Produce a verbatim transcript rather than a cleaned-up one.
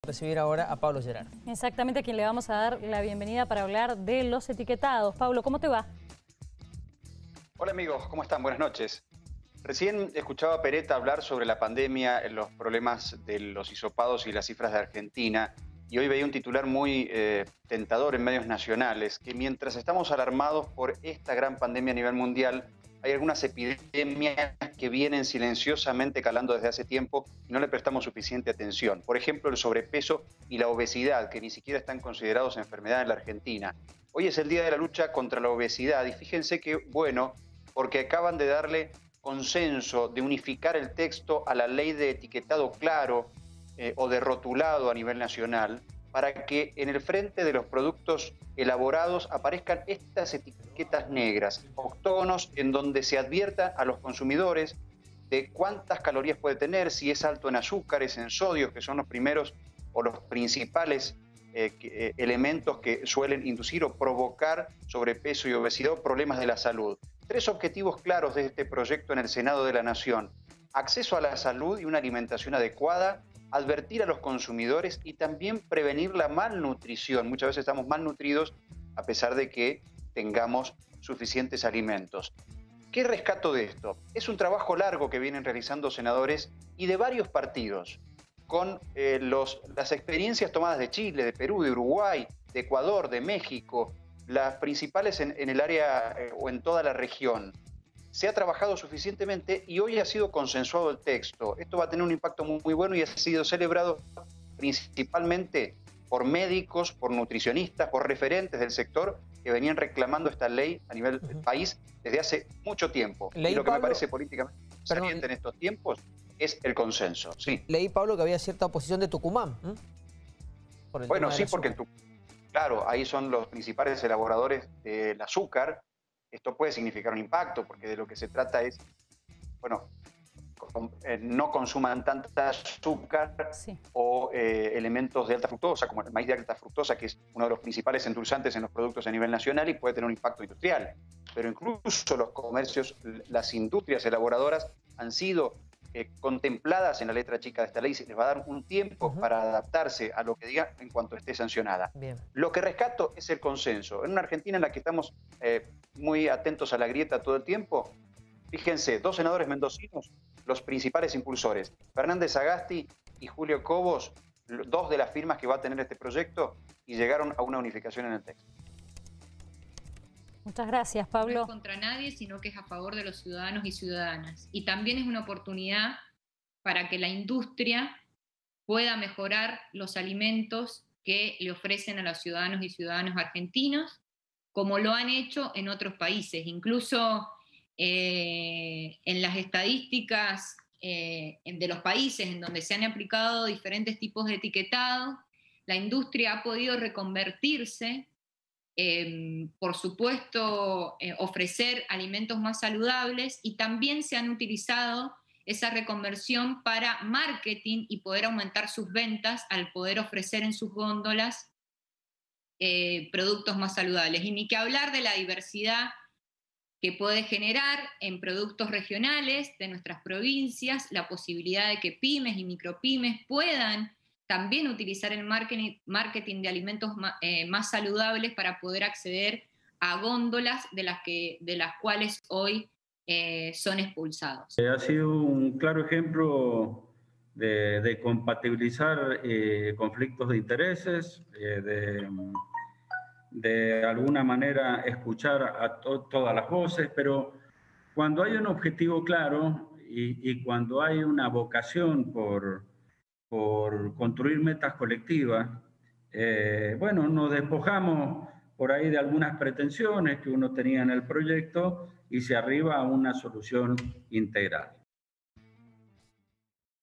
Recibir ahora a Pablo Gerard. Exactamente, a quien le vamos a dar la bienvenida para hablar de los etiquetados. Pablo, ¿cómo te va? Hola amigos, ¿cómo están? Buenas noches. Recién escuchaba a Peretta hablar sobre la pandemia, los problemas de los hisopados y las cifras de Argentina, y hoy veía un titular muy eh, tentador en medios nacionales, que mientras estamos alarmados por esta gran pandemia a nivel mundial, hay algunas epidemias que vienen silenciosamente calando desde hace tiempo y no le prestamos suficiente atención. Por ejemplo, el sobrepeso y la obesidad, que ni siquiera están considerados enfermedades en la Argentina. Hoy es el día de la lucha contra la obesidad y fíjense que, bueno, porque acaban de darle consenso de unificar el texto a la ley de etiquetado claro eh, o de rotulado a nivel nacional, para que en el frente de los productos elaborados aparezcan estas etiquetas negras, octógonos, en donde se advierta a los consumidores de cuántas calorías puede tener, si es alto en azúcares, en sodios, que son los primeros o los principales eh, que, eh, elementos que suelen inducir o provocar sobrepeso y obesidad o problemas de la salud. Tres objetivos claros de este proyecto en el Senado de la Nación: acceso a la salud y una alimentación adecuada, advertir a los consumidores y también prevenir la malnutrición. Muchas veces estamos malnutridos a pesar de que tengamos suficientes alimentos. ¿Qué rescato de esto? Es un trabajo largo que vienen realizando senadores y de varios partidos, con eh, los, las experiencias tomadas de Chile, de Perú, de Uruguay, de Ecuador, de México, las principales en, en el área eh, o en toda la región. Se ha trabajado suficientemente y hoy ha sido consensuado el texto. Esto va a tener un impacto muy, muy bueno y ha sido celebrado principalmente por médicos, por nutricionistas, por referentes del sector que venían reclamando esta ley a nivel del país desde hace mucho tiempo. Leí, y lo que Pablo, me parece políticamente saliente en estos tiempos es el consenso. Sí. Leí, Pablo, que había cierta oposición de Tucumán. ¿eh? Por el Bueno, tema sí, del porque, azúcar. claro, ahí son los principales elaboradores del azúcar. Esto puede significar un impacto, porque de lo que se trata es, bueno, con, eh, no consuman tanta azúcar Sí. o eh, elementos de alta fructosa, como el maíz de alta fructosa, que es uno de los principales endulzantes en los productos a nivel nacional y puede tener un impacto industrial. Pero incluso los comercios, las industrias elaboradoras han sido eh, contempladas en la letra chica de esta ley. Se les va a dar un tiempo Uh-huh. para adaptarse a lo que diga en cuanto esté sancionada. Bien. Lo que rescato es el consenso. En una Argentina en la que estamos eh, muy atentos a la grieta todo el tiempo, fíjense, dos senadores mendocinos, los principales impulsores, Fernández Sagasti y Julio Cobos, dos de las firmas que va a tener este proyecto, y llegaron a una unificación en el texto. Muchas gracias, Pablo. No es contra nadie, sino que es a favor de los ciudadanos y ciudadanas. Y también es una oportunidad para que la industria pueda mejorar los alimentos que le ofrecen a los ciudadanos y ciudadanas argentinos, como lo han hecho en otros países. Incluso eh, en las estadísticas eh, de los países en donde se han aplicado diferentes tipos de etiquetado, la industria ha podido reconvertirse, eh, por supuesto, eh, ofrecer alimentos más saludables, y también se han utilizado esa reconversión para marketing y poder aumentar sus ventas al poder ofrecer en sus góndolas eh, productos más saludables. Y ni que hablar de la diversidad que puede generar en productos regionales de nuestras provincias, la posibilidad de que pymes y micropymes puedan también utilizar el marketing, marketing de alimentos más, eh, más saludables para poder acceder a góndolas de las, que, de las cuales hoy eh, son expulsados. Ha sido un claro ejemplo de, de compatibilizar eh, conflictos de intereses, eh, de, de alguna manera escuchar a to todas las voces, pero cuando hay un objetivo claro y, y cuando hay una vocación por, por construir metas colectivas, eh, bueno, nos despojamos por ahí de algunas pretensiones que uno tenía en el proyecto y se arriba a una solución integral.